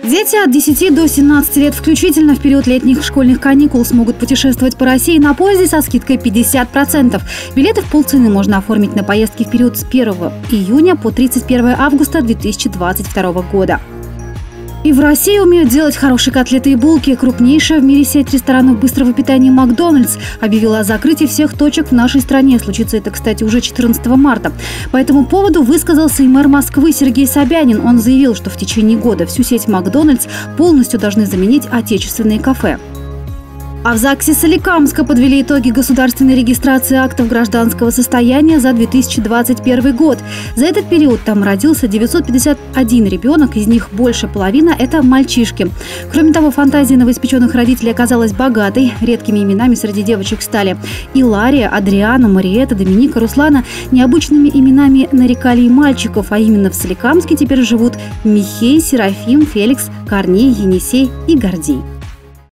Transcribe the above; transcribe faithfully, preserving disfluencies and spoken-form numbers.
Дети от десяти до семнадцати лет включительно в период летних школьных каникул смогут путешествовать по России на поезде со скидкой пятьдесят процентов. Билеты в полцены можно оформить на поездки в период с первого июня по тридцать первое августа две тысячи двадцать второго года. И в России умеют делать хорошие котлеты и булки. Крупнейшая в мире сеть ресторанов быстрого питания «Макдональдс» объявила о закрытии всех точек в нашей стране. Случится это, кстати, уже четырнадцатого марта. По этому поводу высказался и мэр Москвы Сергей Собянин. Он заявил, что в течение года всю сеть «Макдональдс» полностью должны заменить отечественные кафе. А в ЗАГСе Соликамска подвели итоги государственной регистрации актов гражданского состояния за две тысячи двадцать первый год. За этот период там родился девятьсот пятьдесят один ребенок, из них больше половины – это мальчишки. Кроме того, фантазия новоиспеченных родителей оказалась богатой. Редкими именами среди девочек стали Илария, Адриана, Мариэта, Доминика, Руслана. Необычными именами нарекали и мальчиков, а именно в Соликамске теперь живут Михей, Серафим, Феликс, Корней, Енисей и Гордей.